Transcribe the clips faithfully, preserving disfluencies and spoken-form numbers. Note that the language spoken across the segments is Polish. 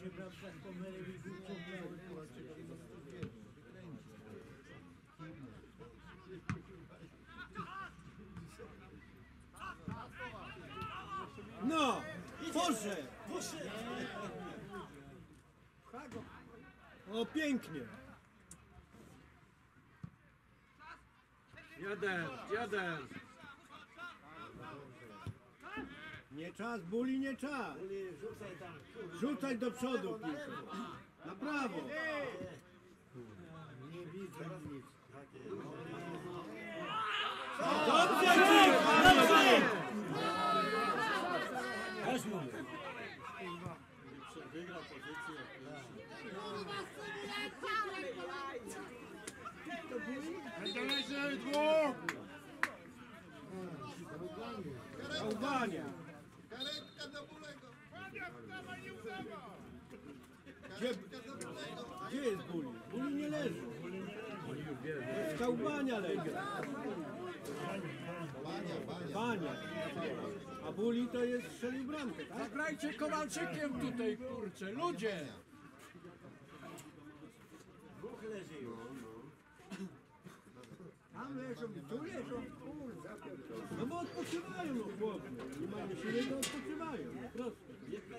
się bramka z pomerem i głupcą prawo. No! Boże! O, pięknie! Jeden, jeden! Nie czas, Buli, nie czas! Rzucaj tam. Rzucaj do przodu piłkę. Na prawo! Nie widzę nic. Dobrze, Cik! Dobrze! Wygra pozycję. Dalej dwóch! Albania! Karetka do Bulego! Gdzie, gdzie jest Buli? Buli nie leży. Z Kałbania leży. Bania. A Buli to jest strzelił bramkę, tak? Zagrajcie Kowalczykiem tutaj, kurczę, ludzie! Dwóch leży już. Tam leżą, tu leżą, kurwa. No bo odpoczywają, no chłopie. Nie mają siły, to odpoczywają, po prostu.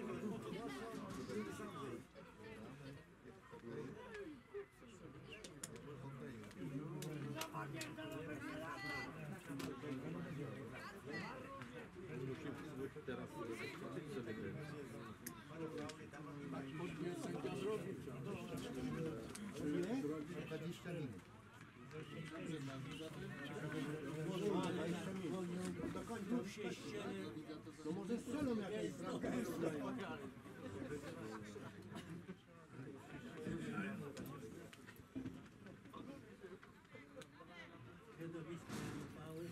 Teraz sobie dwadzieścia minut. Do końca się ściemy. No może strzelą jakąś bramkę. Środowisko mały.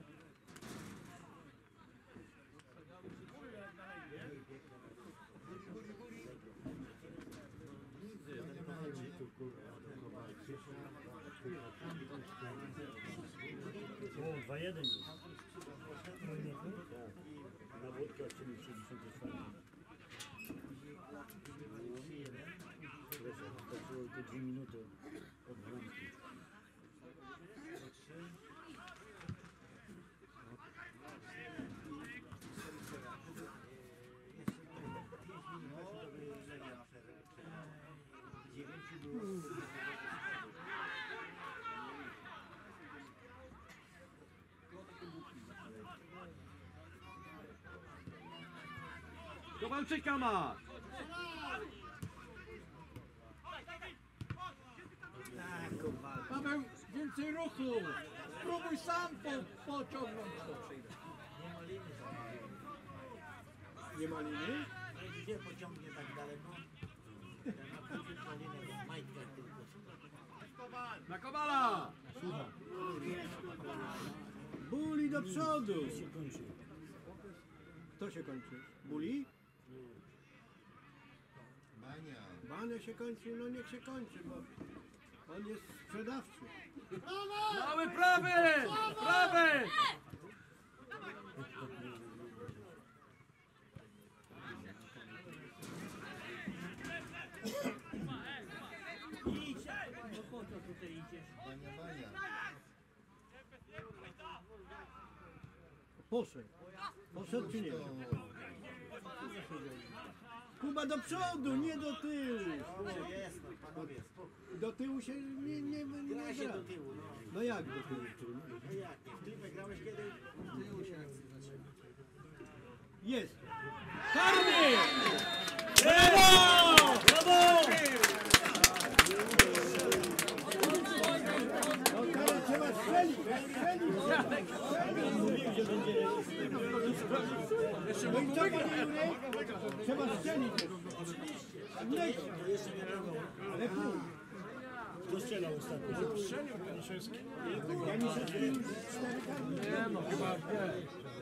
O, dwa jeden już. Na wódkę od siedemdziesiąt cztery. Proszę, wystarczyło tylko dwie minuty od bramki. Kowalczyka ma! Paweł, więcej ruchu! Spróbuj sam po, pociągnąć to. Nie ma liny? Gdzie pociągnie tak daleko? Na końcu linę, majtka tylko. Na Kowala! Buli do przodu! się kończy. Kto się kończy? Buli? Bania. Bania się kończy, no niech się kończy, bo on jest sprzedawczy. Mały prawy! Prawy! Idź! No po co tutaj idziesz? Bania, bania. Poszedł. Poszedł czy nie? Kuba do przodu, nie do tyłu. O, jest, no panowie, spokój. Do tyłu się nie, nie, nie Gra się gra. do tyłu, no. No jak do tyłu? No jak, nie? W tyłu grałeś kiedyś? Jest! Karny! Brawo! Brawo! No teraz trzeba strzelić! Strzelić! Mówił, że będzie... No i co, panie Jurek? Trzeba strzelić! Mleko! Ale pół! Kto strzelał ostatnio? Strzelił Janiszewski. Janiszewski już cztery karny. Nie no, chyba nie.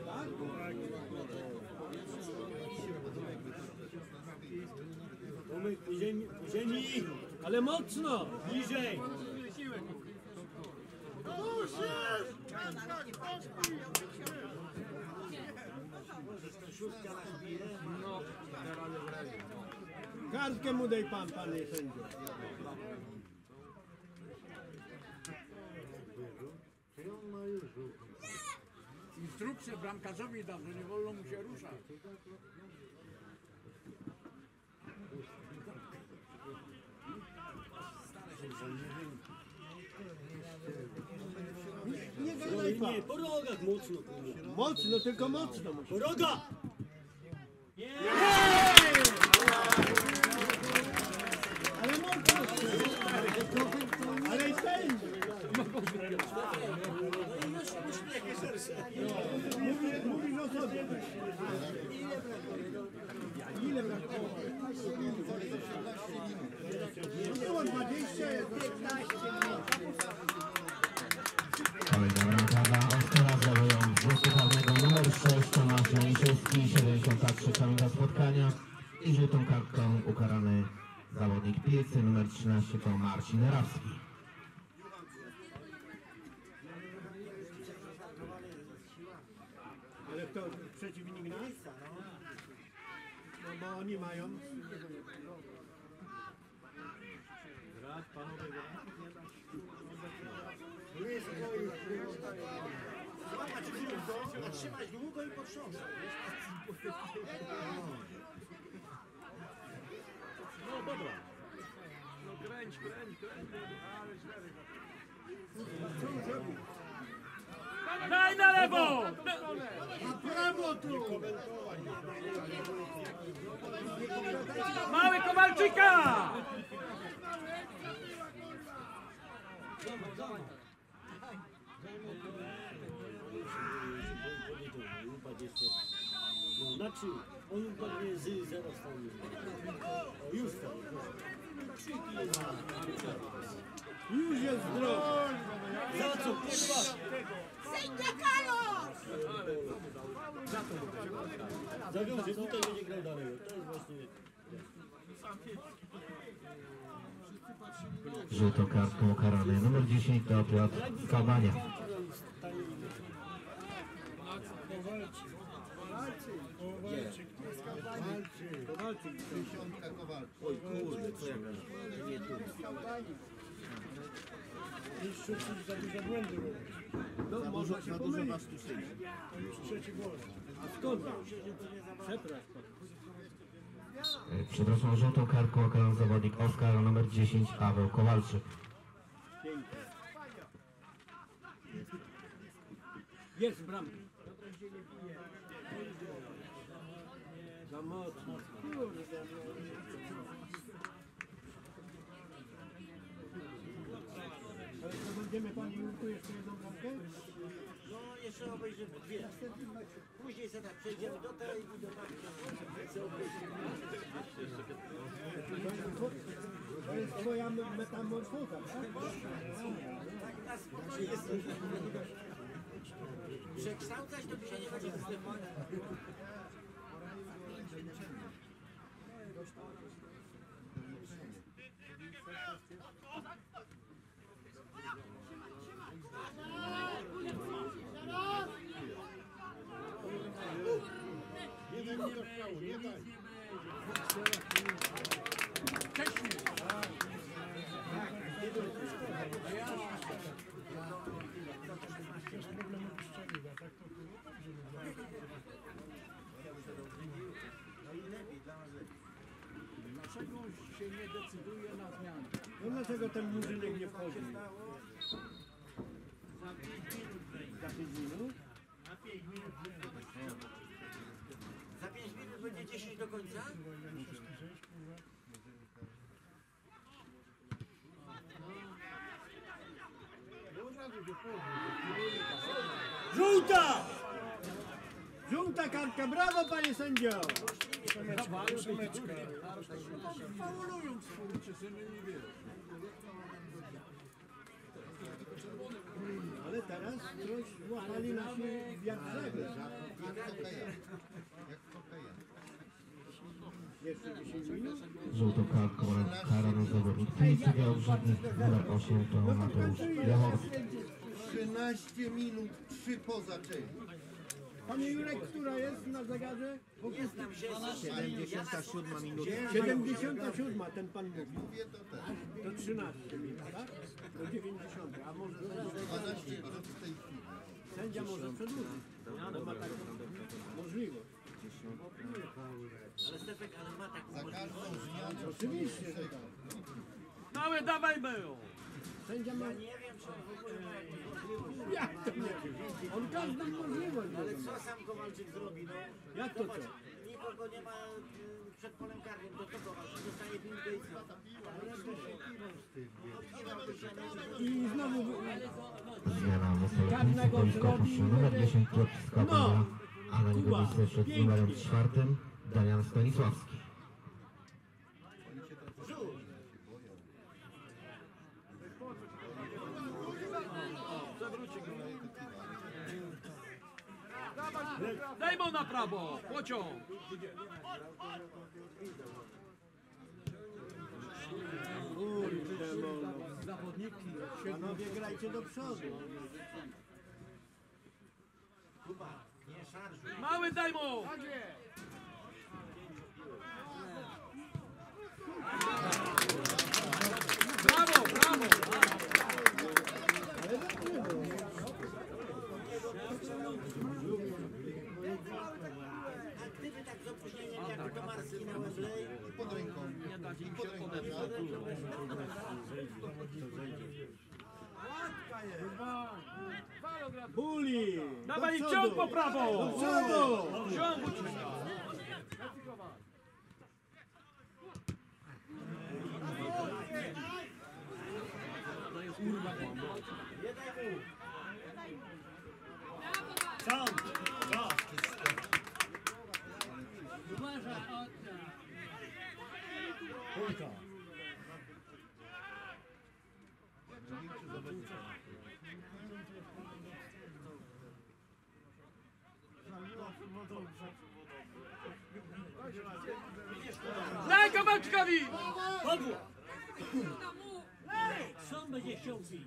Tomek, po ziemi, po ziemi! Ale mocno! Bliżej! Szóstka na chwilę. No, teraz nie wrazi. Kartkę mu daj pan, panie sędzio. Instrukcję bramkarzowi dał, że nie wolno mu się ruszać. Nie gadaj pan. Nie, po rogach mocno, kurwa. Mocno, tylko mocno musi. Po roga! Ale mocno. Ale i sędzio. Mówisz, mówisz o sobie. Ile brakowało? Było dwadzieścia, jest piętnaście minut. Kolejna bramka dla Oskara zawują rzutu karnego numer sześć Tomasz Janiszewski, siedemdziesiąta trzecia minuta spotkania i żółtą kartką ukarany zawodnik Piłce numer trzynaście to Marcin Rawski. Ale kto przeciwnik nas? No bo oni mają. Grać, panowie, Zatrzymać długo i potrząsać. No dobra. No kręć, kręć, kręć. Ale źle. Daj na lewo! Brawo tu! Mały Kowalczyka! Upadł jeszcze. No, znaczy, on upadnie z zera stanie. O, już stał. Już jest zdrowy. Za co, kurwa? Sędzia Karol! Za to, że tutaj będzie grał dalej. To jest właśnie... Żółtą kartką ukarany numer dziesięć to Piotr Kabania. Kowalczyk. Dziesiątka Kowalczyk. Oj kurde, co ja gadam? Nie tu. No może się Za dużo pomylić. was tu siedzi. A skąd? Przepraszam. E, Przepraszam, żółtą kartką ukarany zawodnik Oskar numer dziesięć Paweł Kowalczyk. Pięknie. Jest bramka. Za mocno. Kurde. Ale to będziemy pani tu jeszcze jedną bramkę? No jeszcze obejrzymy dwie. Później sobie tak przejdziemy do tej i do tamtej. To jest twoja metamorfoza, tak? Tak nas jest. Przekształcać to mi się nie będzie występować. Dlaczego się nie decyduje na zmianę? No dlaczego ten murzynek nie wchodzi? Za pięć minut? Za pięć minut będzie dziesięć do końca? Żółta! Żółta kartka, brawo panie sędzio! Faulują skurczysyny i wiesz. Ale teraz coś złapali nasi wiatrzewy. Jak hokeja. Jak hokeja. Jeszcze dziesięć minut? Żółtą kartką ukarany zawodnik Piłce Białobrzegich numer osiem to Mateusz Jachorski. trzynaście minut, trzy poza część. Panie Jurek, która jest na zegarze? Nie znam się. siedemdziesiąta siódma minuta. siedemdziesiąta siódma, ten pan mówi. Mówię to też. To trzynaście minut, tak? Do dziewięćdziesiątej, a może dwanaście minut w tej chwili. sędzia może przedłużyć. No ma taką możliwość. Ale Stefek, ale ma taką Za każdą zmianę Oczywiście, że tak. Mały, dawaj był! Sędzia ma... Nie wiem, czy on w ogóle ma jakieś możliwości. Jak to nie? On każdą możliwość Ale ma. co sam Kowalczyk zrobi? No, Jak to co? nikogo nie ma y, przed polem karnym, to co Kowalczyk dostaje piłkę i co? I znowu... Zmiana w boisko opuszcza numer dziesięć Piotrska Bania, a na niego miejsce przed numerem czwartym Damian Stanisławski. Daj mu na prawo! Pociąg! Kurde, no. Panowie, grajcie do przodu. Kuba, nie szarżuj. Mały, daj mu! Brawo, brawo! A gdyby tak z opóźnieniem jak Tomarski na Wembley, i pod ręką. I pod ręką. Buli! Dawaj, do ciąg przodu. po prawo! Do przodu! Ciąg ucieka! Daj Kowalczykowi! Co on będzie chciał pić?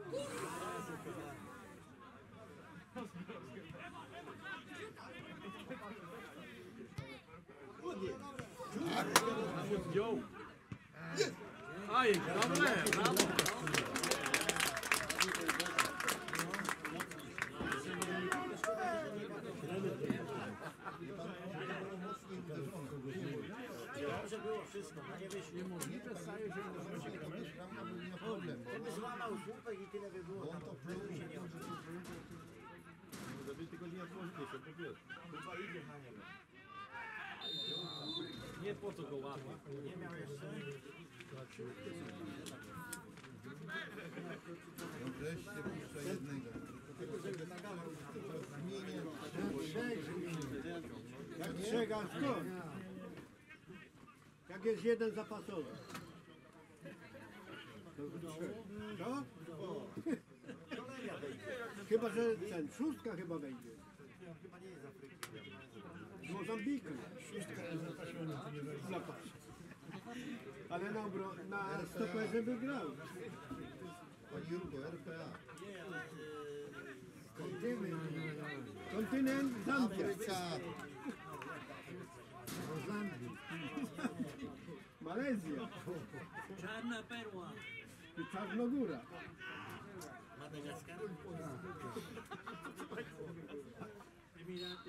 Wziął. Aj, dobre, brawo! dobrze było wszystko, no nie wyszło. Gdyby złamał słupek i tyle by było, tam by się nie odbyło. Chyba idzie na niego. Nie po co go łapie. Nie miał jeszcze. No wreszcie puszcza jednego. Zmienię. Jak trzech, a skąd? Jak jest jeden zapasowy. To trzech. Co? Chyba, że ten, szóstka chyba wejdzie. Chyba nie jest z Afryki. Z Mozambiku. Szóstka jest zapas. Ale na, obro- na stoperze by grał. Pani Jurko, R P A. Kontynent Zambia. Afryka. Malezja. Czarna perła. I Czarnogóra. Madagaskar? Emiraty.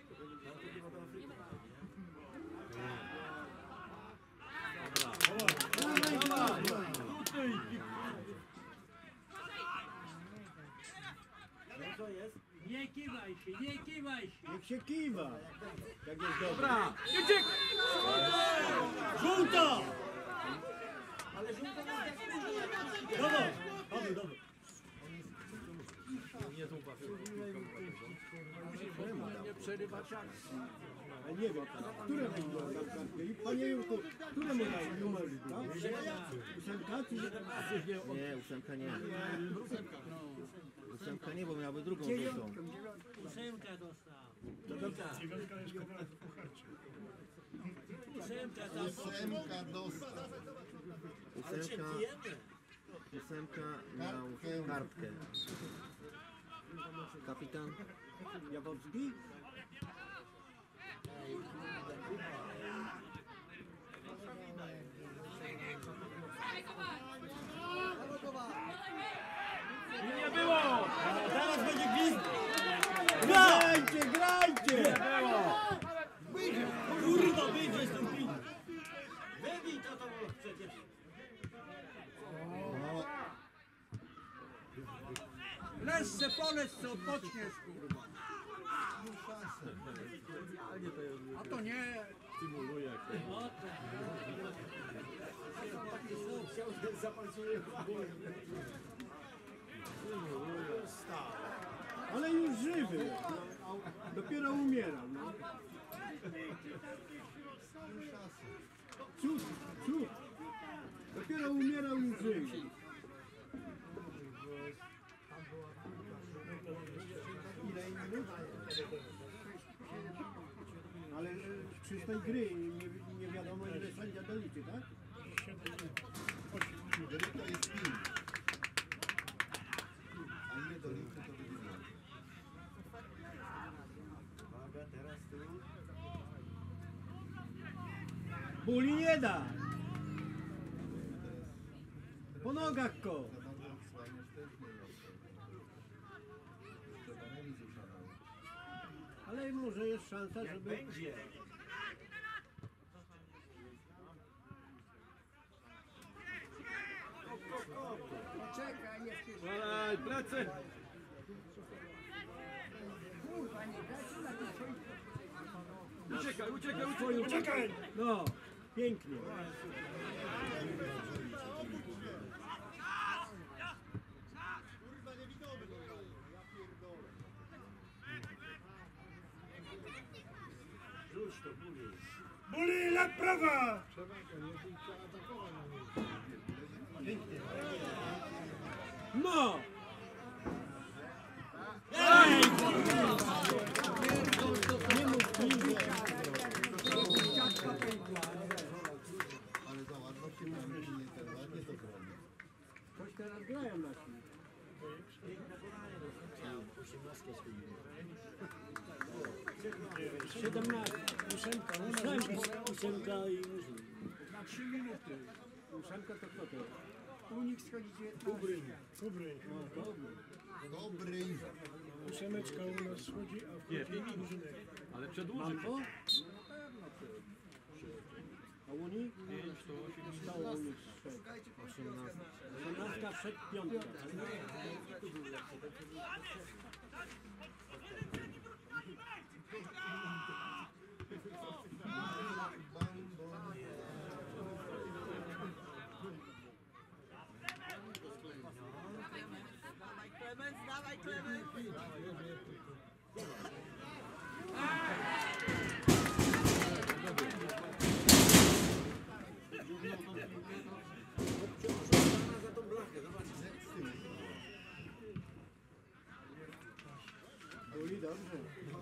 Co jest? Nie kiwaj się, nie kiwaj się. Niech się kiwa. Jak jest dobry. Dobra, idzie! Żółto! Ale żółto nie jest jak Dobra, dobra, dobra. Nie przerywać akcji. A nie wiem, które będzie na kartkę. I panie Jurku, które mu dał numer? Tak? Ósemka czy Nie, ósemka nie. Ósemka nie, bo miałby drugą żółtą. Ósemka dostał. Ósemka dostał. Ósemka dostał. Ósemka, ósemka miał kartkę. Kapitan? Jaworski? Nie było! Teraz będzie gwizd! Grajcie, grajcie! Kurwa, wyjdzie z tą piłką! Wybij to to przecież! No, Leż se polec, co odpoczniesz, kurwa. szansę. A to nie. Symuluje jak to. Ale już żywy. Dopiero umierał. No. Cud, cud. Dopiero umierał i żył. Ile minut? Ale e, czystej gry nie, nie wiadomo ile sędzia doliczy, tak? Jeżeli to jest film, a nie do liczby, to wygrywa. Uwaga, teraz tu. Buli nie da! Po nogach ko! Zabawa odsłaniasz też nie jest. Trzeba remizy uszanować. Ale może jest szansa, Jak żeby... będzie! Czekaj, jeszcze. Dalej, plecy! Kurwa, nie dajcie na to coś. Uciekaj, uciekaj, uciekaj, uciekaj! No, pięknie. Rzuć to, buli! Buli na prawa! No! Nie mów mi. Ale za ładno się mówi, nie ten ładnie to zrobi. Coś teraz grają nasi. osiemnastka schodziła. siedemnaście. Ósemka, ósemka. Ósemka i murzyn. Na trzy minuty. Ósemka to kto to jest? U nich schodzi dziewiętnaście. No, dobry. Dobry. Ósemeczka u nas schodzi, a Nie, pięć minut. Ale przedłuży. mam to? A u nich? pięć, to osiem. Stało u nich sześć. Osiemnastka przed piątka. Klemens, dawaj Klemens! Za tą blachę, zobaczcie. Byli dobrze.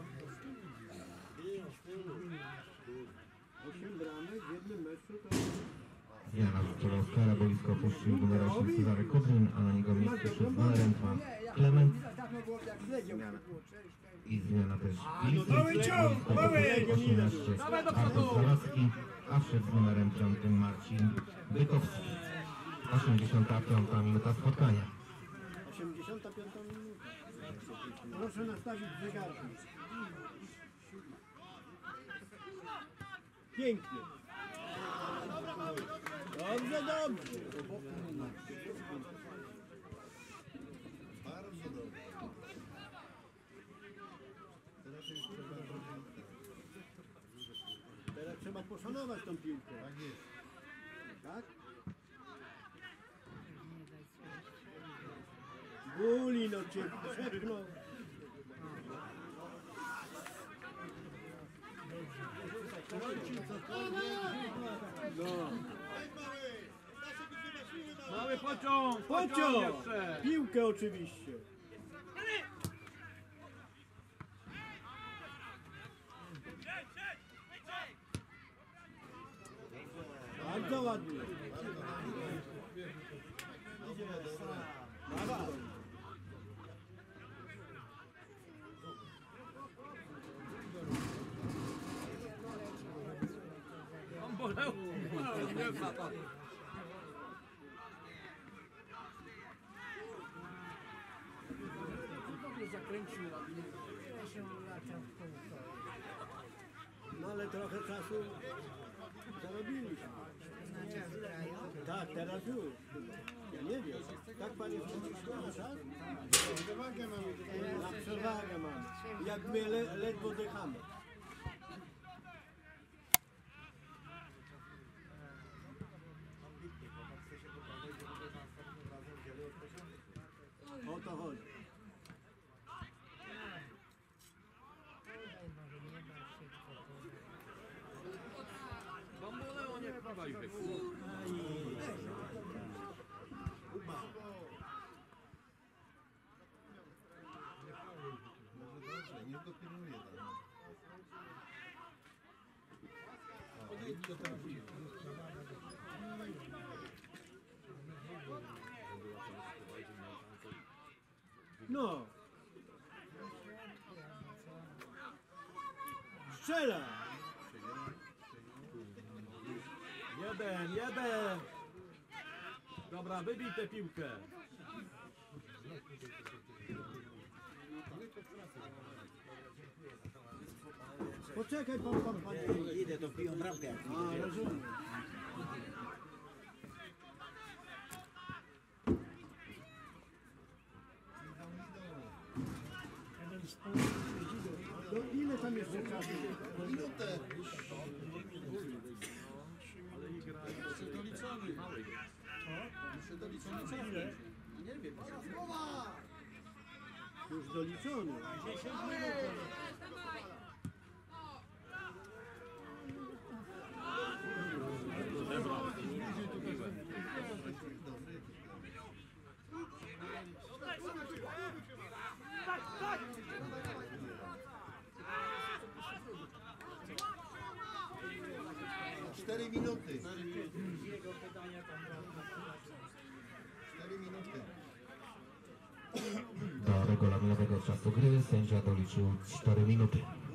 Pięć, tylu. Osiem bramek w jednym meczu to... Jana Wczorowska, na boisko opuścił numer osiem Cezary Kudrin, a na niego miejsce przed numerem dwa Klement Dawno było jak zledział. i zmiana też no Wilson, mały ciąg, boisko mały, opuścił osiemnaście Dawaj do Artur przodu! Zalewski, a przed numerem piątym Marcin Bykowski. osiemdziesiąta piąta minuta spotkania. osiemdziesiąta piąta minuta. Proszę nastawić zegarki. Pięknie. Dobrze, dobrze. Bardzo dobry. Teraz już trzeba zrobić. Teraz trzeba poszanować tą piłkę. Tak jest. Tak? Buli, no cię przepchnął. No. Mały pociąg! Pociąg! jeszcze! Piłkę oczywiście. Bardzo ładnie. Bardzo dobrze. Paweł. Paweł, nie ma pan. Zakręcił ładnie. No ale trochę czasu zarobiliśmy. Tak, teraz już. Ja nie wiem. Tak panie przewodniczący? Przewagę mamy. Na przewagę mamy. Jak my le, ledwo dychamy. Ambitnie, bo on chce się pokazać, żeby następnym razem wzięli od początku. O to chodzi. Bambole, o nie wpływaj wy. Może dobrze, niech go pilnuje tam. O, i to trafi. No. Strzela. Jeden, jeden. Dobra, wybij tę piłkę. Poczekaj pan, pan, panie. Idę, to piją bramkę. A, rozumiem. No ile tam jeszcze czasu? Minutę. Jeszcze doliczony. Jeszcze doliczony czas. Już doliczony. Cztery minuty. Cztery minuty. Do regulaminowego czasu gry sędzia doliczył cztery minuty.